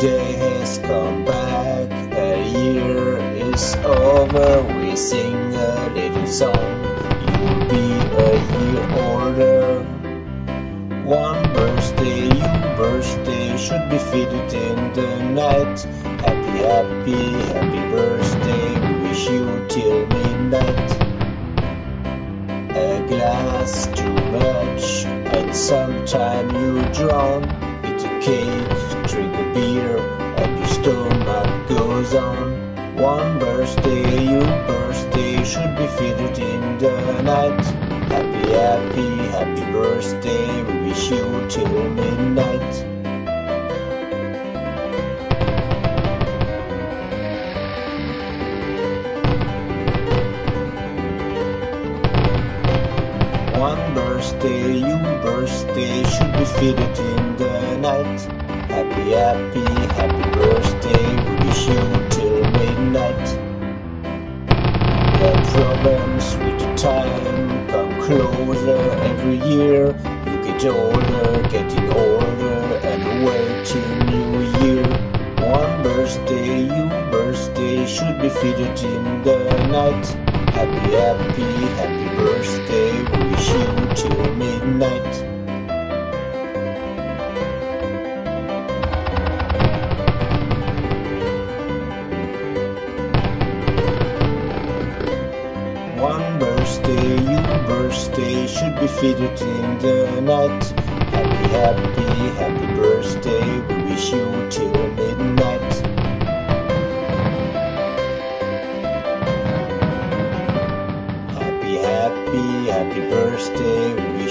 day has come back, a year is over, we sing a little song. You'll be a year older. One birthday, your birthday should be fitted in the night. Happy, happy, happy birthday, we wish you till midnight. A glass too much, and sometime you drown. Eat a cake, drink a beer, and your stomach goes on. One birthday, your birthday should be fitted in the night. Happy, happy, happy birthday, we wish you till midnight. One birthday, your birthday should be fitted in the night. Happy, happy, happy birthday, we wish you till midnight. The problems with the time come closer every year. You get older, getting older, and waiting new year. One birthday, your birthday should be fitted in the night. Happy, happy, happy birthday, we wish you till midnight. One birthday, your birthday should be fitted in the night. Happy, happy, happy birthday, we wish you till midnight. Happy, happy, happy birthday, we